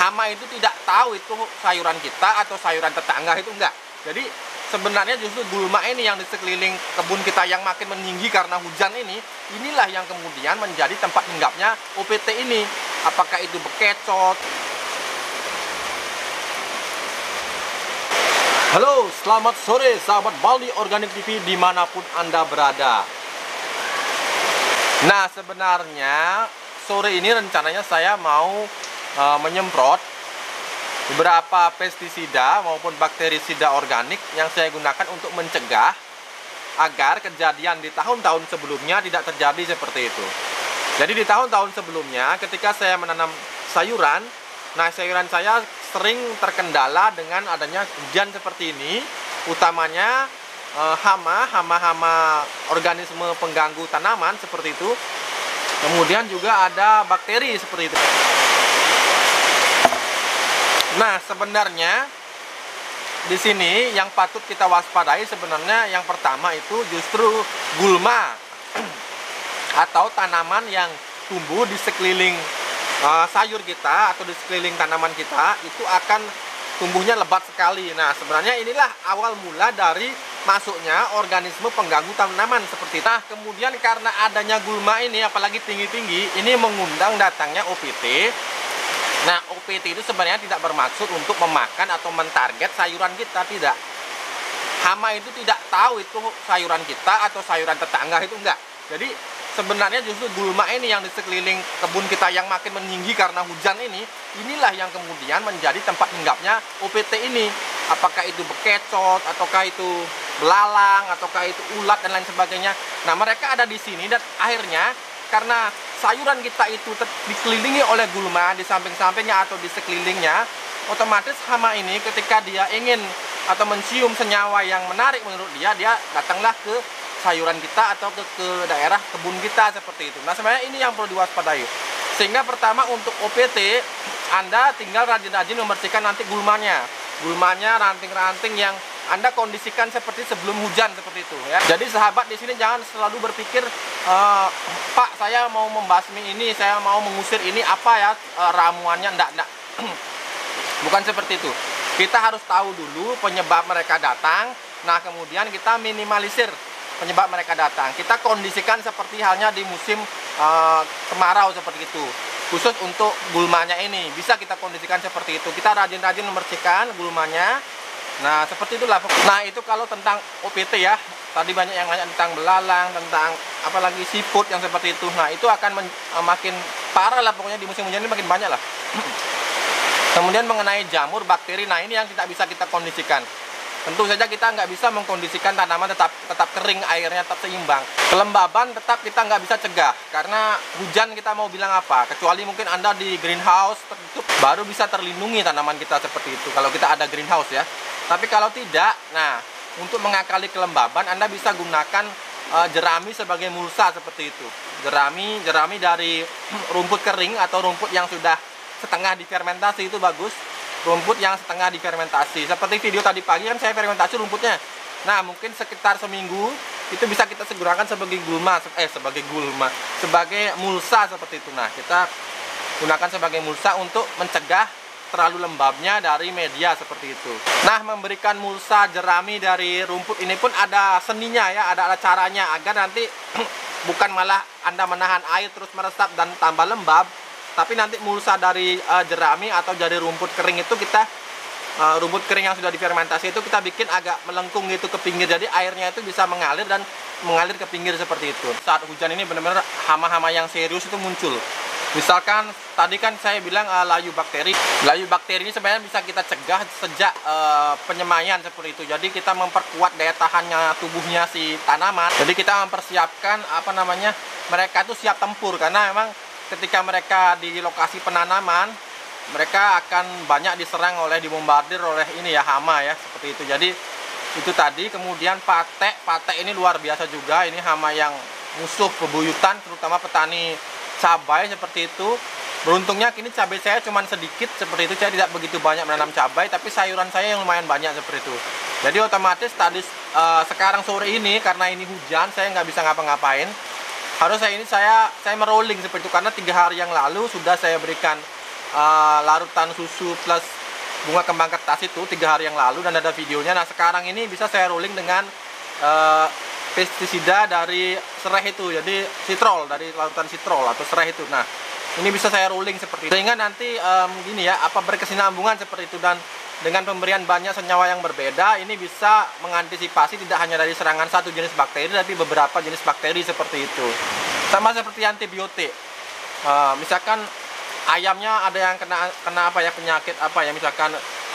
hama itu tidak tahu itu sayuran kita atau sayuran tetangga, itu enggak. Jadi sebenarnya justru gulma ini yang di sekeliling kebun kita yang makin meninggi karena hujan ini, inilah yang kemudian menjadi tempat hinggapnya OPT ini. Apakah itu bekecot. Halo, selamat sore sahabat Bali Organik TV dimanapun Anda berada. Nah, sebenarnya sore ini rencananya saya mau menyemprot beberapa pestisida maupun bakterisida organik yang saya gunakan untuk mencegah agar kejadian di tahun-tahun sebelumnya tidak terjadi seperti itu. Jadi di tahun-tahun sebelumnya ketika saya menanam sayuran, nah sayuran saya sering terkendala dengan adanya hujan seperti ini, utamanya hama organisme pengganggu tanaman seperti itu. Kemudian juga ada bakteri seperti itu. Nah, sebenarnya di sini yang patut kita waspadai sebenarnya yang pertama itu justru gulma atau tanaman yang tumbuh di sekeliling sayur kita atau di sekeliling tanaman kita itu akan tumbuhnya lebat sekali. Nah, sebenarnya inilah awal mula dari masuknya organisme pengganggu tanaman seperti itu. Nah, kemudian karena adanya gulma ini apalagi tinggi-tinggi, ini mengundang datangnya OPT. Nah, OPT itu sebenarnya tidak bermaksud untuk memakan atau mentarget sayuran kita, tidak. Hama itu tidak tahu itu sayuran kita atau sayuran tetangga, itu enggak. Jadi sebenarnya justru gulma ini yang di sekeliling kebun kita yang makin meninggi karena hujan ini, inilah yang kemudian menjadi tempat hinggapnya OPT ini. Apakah itu bekecot, ataukah itu belalang, ataukah itu ulat dan lain sebagainya. Nah, mereka ada di sini dan akhirnya karena sayuran kita itu dikelilingi oleh gulma di samping-sampingnya atau di sekelilingnya, otomatis hama ini ketika dia ingin atau mencium senyawa yang menarik menurut dia, dia datanglah ke sayuran kita atau ke daerah kebun kita seperti itu. Nah, sebenarnya ini yang perlu diwaspadai. Sehingga pertama untuk OPT, Anda tinggal rajin-rajin membersihkan nanti gulmanya. Gulmanya, ranting-ranting yang Anda kondisikan seperti sebelum hujan seperti itu ya. Jadi sahabat di sini jangan selalu berpikir Pak, saya mau membasmi ini, saya mau mengusir ini, apa ya ramuannya, enggak. Bukan seperti itu. Kita harus tahu dulu penyebab mereka datang. Nah, kemudian kita minimalisir penyebab mereka datang. Kita kondisikan seperti halnya di musim kemarau seperti itu. Khusus untuk gulmanya ini bisa kita kondisikan seperti itu. Kita rajin-rajin membersihkan gulmanya. Nah, seperti itulah. Nah, itu kalau tentang OPT ya. Tadi banyak yang nanya tentang belalang, tentang apalagi siput yang seperti itu. Nah, itu akan makin parah lah pokoknya di musim hujan ini makin banyak lah. Kemudian mengenai jamur, bakteri, nah ini yang tidak bisa kita kondisikan. Tentu saja kita nggak bisa mengkondisikan tanaman tetap kering, airnya tetap seimbang. Kelembaban tetap kita nggak bisa cegah, karena hujan kita mau bilang apa? Kecuali mungkin Anda di greenhouse tertutup, baru bisa terlindungi tanaman kita seperti itu, kalau kita ada greenhouse ya. Tapi kalau tidak, nah untuk mengakali kelembaban, Anda bisa gunakan jerami sebagai mulsa seperti itu. Jerami dari rumput kering atau rumput yang sudah setengah difermentasi itu bagus. Rumput yang setengah difermentasi. Seperti video tadi pagi kan saya fermentasi rumputnya. Nah, mungkin sekitar seminggu itu bisa kita segerakan sebagai sebagai mulsa seperti itu. Nah, kita gunakan sebagai mulsa untuk mencegah terlalu lembabnya dari media seperti itu. Nah, memberikan mulsa jerami dari rumput ini pun ada seninya ya, ada caranya agar nanti bukan malah Anda menahan air terus meresap dan tambah lembab. Tapi nanti mulsa dari jerami atau dari rumput kering itu kita rumput kering yang sudah difermentasi itu kita bikin agak melengkung gitu ke pinggir, jadi airnya itu bisa mengalir dan mengalir ke pinggir seperti itu. Saat hujan ini benar-benar hama-hama yang serius itu muncul. Misalkan tadi kan saya bilang layu bakteri. Layu bakteri ini sebenarnya bisa kita cegah sejak penyemaian seperti itu. Jadi kita memperkuat daya tahannya tubuhnya si tanaman. Jadi kita mempersiapkan mereka itu siap tempur, karena memang ketika mereka di lokasi penanaman, mereka akan banyak diserang dibombardir oleh ini ya, hama ya, seperti itu. Jadi itu tadi. Kemudian patek ini luar biasa juga, ini hama yang musuh bebuyutan, terutama petani cabai seperti itu. Beruntungnya kini cabai saya cuma sedikit seperti itu, saya tidak begitu banyak menanam cabai, tapi sayuran saya yang lumayan banyak seperti itu. Jadi otomatis tadi sekarang sore ini karena ini hujan, saya nggak bisa ngapa-ngapain. Harusnya ini saya merolling seperti itu, karena 3 hari yang lalu sudah saya berikan larutan susu plus bunga kembang kertas itu 3 hari yang lalu dan ada videonya. Nah sekarang ini bisa saya rolling dengan pestisida dari serai itu, jadi sitrol, dari larutan sitrol atau serai itu. Nah ini bisa saya rolling seperti itu, sehingga nanti gini ya, berkesinambungan seperti itu. Dan dengan pemberian banyak senyawa yang berbeda, ini bisa mengantisipasi tidak hanya dari serangan satu jenis bakteri, tapi beberapa jenis bakteri seperti itu. Sama seperti antibiotik, misalkan ayamnya ada yang kena apa ya, penyakit apa ya, misalkan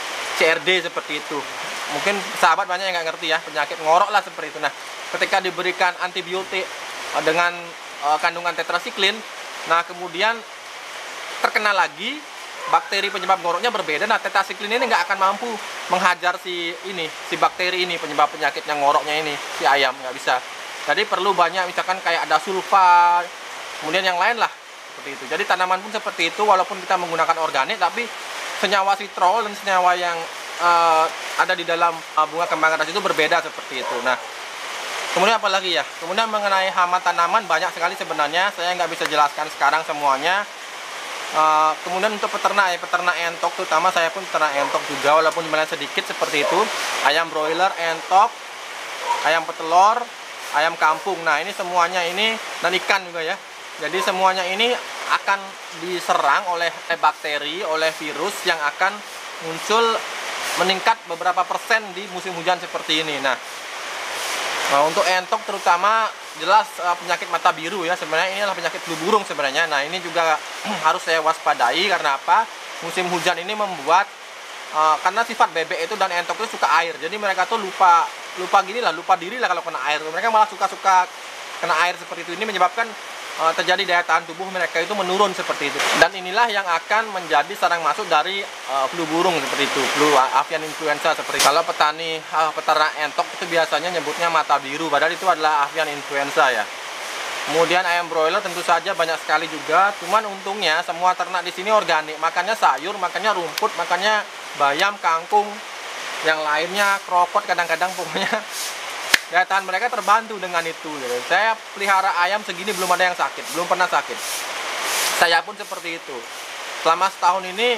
CRD seperti itu. Mungkin sahabat banyak yang nggak ngerti ya, penyakit ngorok lah seperti itu. Nah, ketika diberikan antibiotik dengan kandungan tetrasiklin, nah kemudian terkena lagi bakteri penyebab ngoroknya berbeda. Nah, tetrasiklin ini nggak akan mampu menghajar si bakteri ini penyebab penyakitnya ngoroknya ini, si ayam nggak bisa. Jadi perlu banyak, misalkan kayak ada sulfa, kemudian yang lain lah seperti itu. Jadi tanaman pun seperti itu, walaupun kita menggunakan organik, tapi senyawa sitrol dan senyawa yang ada di dalam bunga kembang kertas itu berbeda seperti itu. Nah, kemudian apa lagi ya? Kemudian mengenai hama tanaman banyak sekali sebenarnya, saya nggak bisa jelaskan sekarang semuanya. Kemudian untuk peternak entok, terutama saya pun peternak entok juga, walaupun jumlahnya sedikit seperti itu. Ayam broiler, entok, ayam petelur, ayam kampung. Nah ini semuanya ini, dan ikan juga ya. Jadi semuanya ini akan diserang oleh bakteri, oleh virus yang akan muncul meningkat beberapa persen di musim hujan seperti ini. Nah untuk entok terutama jelas penyakit mata biru ya, sebenarnya ini adalah penyakit flu burung sebenarnya. Nah ini juga harus saya waspadai, karena apa? Musim hujan ini membuat karena sifat bebek itu dan entok itu suka air, jadi mereka tuh lupa diri lah kalau kena air. Mereka malah suka kena air seperti itu. Ini menyebabkan terjadi daya tahan tubuh mereka itu menurun seperti itu. Dan inilah yang akan menjadi sarang masuk dari flu burung seperti itu, flu avian influenza seperti itu. Kalau petani peternak entok itu biasanya nyebutnya mata biru, padahal itu adalah avian influenza ya. Kemudian ayam broiler tentu saja banyak sekali juga. Cuman untungnya semua ternak di sini organik, makannya sayur, makannya rumput, makannya bayam, kangkung, yang lainnya krokot kadang-kadang, pokoknya daya tahan mereka terbantu dengan itu. Saya pelihara ayam segini belum ada yang sakit, belum pernah sakit. Saya pun seperti itu. Selama setahun ini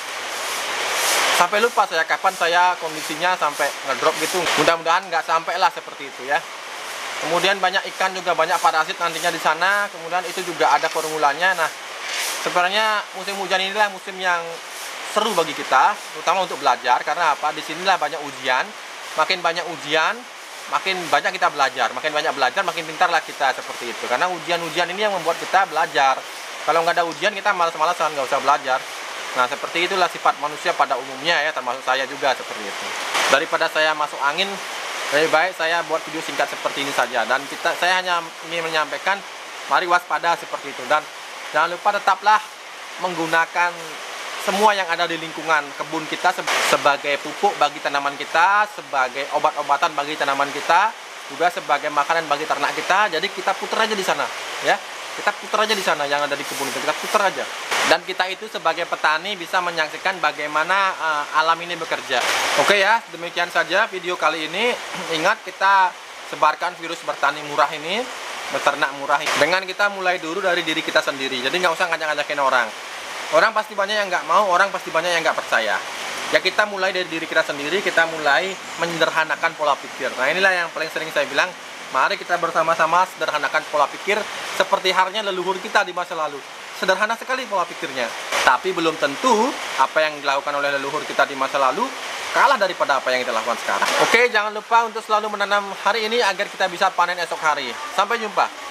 sampai lupa saya kapan saya kondisinya sampai ngedrop gitu. Mudah-mudahan nggak sampai lah seperti itu ya. Kemudian banyak ikan juga, banyak parasit nantinya di sana. Kemudian itu juga ada formulanya. Nah, sebenarnya musim hujan inilah musim yang seru bagi kita, terutama untuk belajar. Karena apa? Di sinilah banyak ujian. Makin banyak ujian, makin banyak kita belajar. Makin banyak belajar, makin pintarlah kita seperti itu. Karena ujian-ujian ini yang membuat kita belajar. Kalau nggak ada ujian, kita malas-malasan, nggak usah belajar. Nah, seperti itulah sifat manusia pada umumnya ya, termasuk saya juga seperti itu. Daripada saya masuk angin, lebih baik saya buat video singkat seperti ini saja. Dan saya hanya ingin menyampaikan, mari waspada seperti itu. Dan jangan lupa tetaplah menggunakan semua yang ada di lingkungan kebun kita sebagai pupuk bagi tanaman kita, sebagai obat-obatan bagi tanaman kita, juga sebagai makanan bagi ternak kita. Jadi kita putar aja di sana, ya. Kita putar aja di sana yang ada di kebun itu, kita putar aja. Dan kita itu sebagai petani bisa menyaksikan bagaimana alam ini bekerja. Oke ya, demikian saja video kali ini. Ingat, kita sebarkan virus bertani murah ini, beternak murah ini, dengan kita mulai dulu dari diri kita sendiri. Jadi nggak usah ngajak-ngajakin orang. Orang pasti banyak yang nggak mau, orang pasti banyak yang nggak percaya. Ya kita mulai dari diri kita sendiri, kita mulai menyederhanakan pola pikir. Nah inilah yang paling sering saya bilang, mari kita bersama-sama sederhanakan pola pikir seperti halnya leluhur kita di masa lalu. Sederhana sekali pola pikirnya. Tapi belum tentu apa yang dilakukan oleh leluhur kita di masa lalu kalah daripada apa yang kita lakukan sekarang. Oke, jangan lupa untuk selalu menanam hari ini agar kita bisa panen esok hari. Sampai jumpa.